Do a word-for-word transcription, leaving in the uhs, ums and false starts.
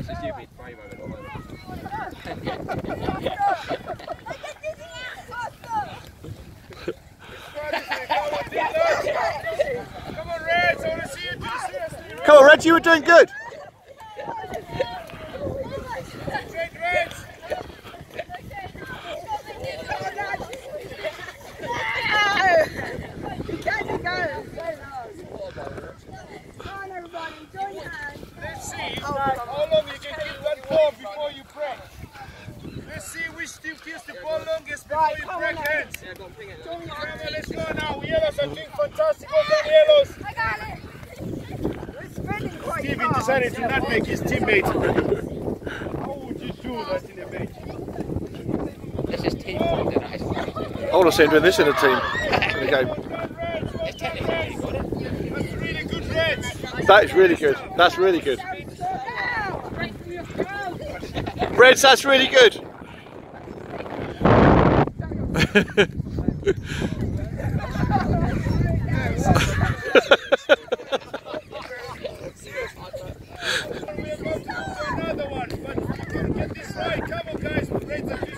Come on, Reg, you were doing good. Let's see how long you can keep that ball before you break. Let's see which team keeps the ball longest before you break hands. Come on, let's go now. Yellows are doing fantastic. Well done, Yellows. I got it. Steven decided to not make his teammate. How would you do that in a match? This is team organized. I want to see him doing this in a team. In a game. It's technically got it. That's really good, Reds. That is really good. That's really good. Reds, that's really good. We're going to do another one, but we can get this right. Come on, guys. Reds are